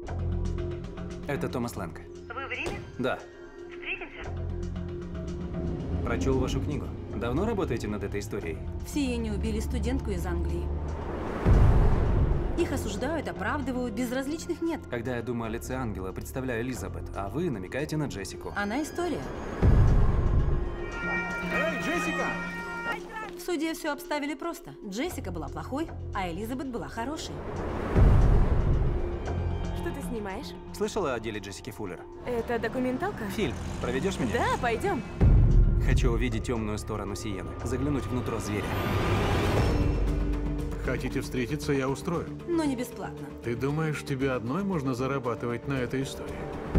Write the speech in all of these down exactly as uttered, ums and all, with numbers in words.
Это Томас Лэнг. Вы в Риме? Да. Встретимся? Прочел вашу книгу. Давно работаете над этой историей? В Сиене убили студентку из Англии. Их осуждают, оправдывают, безразличных нет. Когда я думаю о лице ангела, представляю Элизабет, а вы намекаете на Джессику. Она история. Эй, Джессика! В суде все обставили просто. Джессика была плохой, а Элизабет была хорошей. Что ты снимаешь? Слышала о деле Джессики Фуллер? Это документалка? Фильм. Проведешь меня? Да, пойдем. Хочу увидеть темную сторону Сиены. Заглянуть внутрь зверя. Хотите встретиться, я устрою. Но не бесплатно. Ты думаешь, тебе одной можно зарабатывать на этой истории?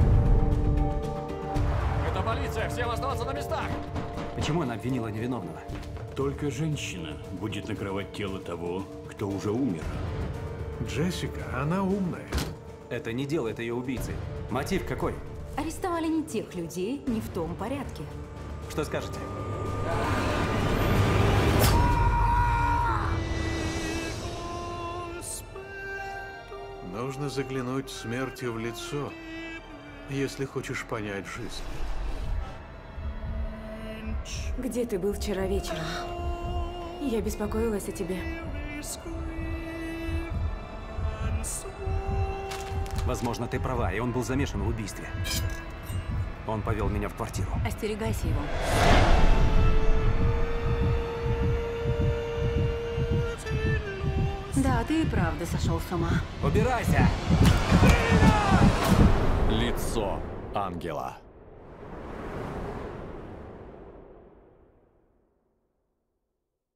Это полиция! Всем оставаться на местах! Почему она обвинила невиновного? Только женщина будет накрывать тело того, кто уже умер. Джессика, она умная. Это не делает ее убийцей. Мотив какой? Арестовали не тех людей, не в том порядке. Что скажете? Нужно заглянуть смерти в лицо, если хочешь понять жизнь. Где ты был вчера вечером? Я беспокоилась о тебе. Возможно, ты права, и он был замешан в убийстве. Он повел меня в квартиру. Остерегайся его. Да, ты и правда сошел с ума. Убирайся! Лицо ангела.